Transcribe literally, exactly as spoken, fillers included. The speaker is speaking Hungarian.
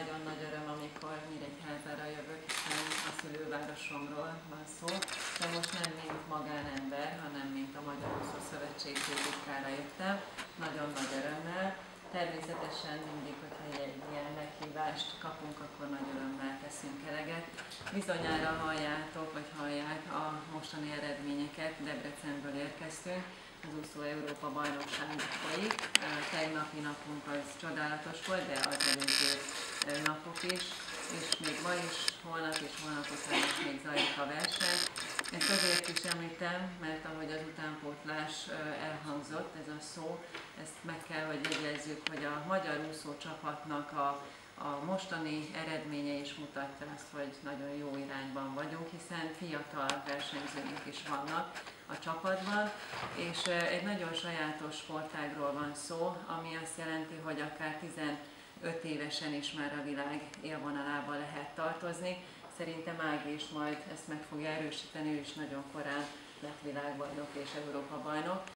nagyon nagy öröm, amikor Nyíregyházára jövök, hiszen a szülővárosomról van szó, de most nem mint magánember, hanem mint a Magyar Úszó Szövetség főtitkára jöttem, nagyon nagy örömmel. Természetesen mindig, hogyha egy ilyen meghívást kapunk, akkor nagy örömmel teszünk eleget. Bizonyára halljátok, vagy hallják a mostani eredményeket, Debrecenből érkeztünk, az úszó Európa bajnokság folyik. Tegnapi napunk az csodálatos volt, de az előző napok is, és még ma is, holnap és holnap után is még zajlik a verseny. Ezt azért is említem, mert ahogy az utánpótlás elhangzott, ez a szó, ezt meg kell, hogy jegyezzük, hogy a magyar úszó csapatnak a A mostani eredménye is mutatja azt, hogy nagyon jó irányban vagyunk, hiszen fiatal versenyzőink is vannak a csapatban, és egy nagyon sajátos sportágról van szó, ami azt jelenti, hogy akár tizenöt évesen is már a világ élvonalába lehet tartozni. Szerintem Ági is majd ezt meg fogja erősíteni, ő is nagyon korán lett világbajnok és Európa bajnok.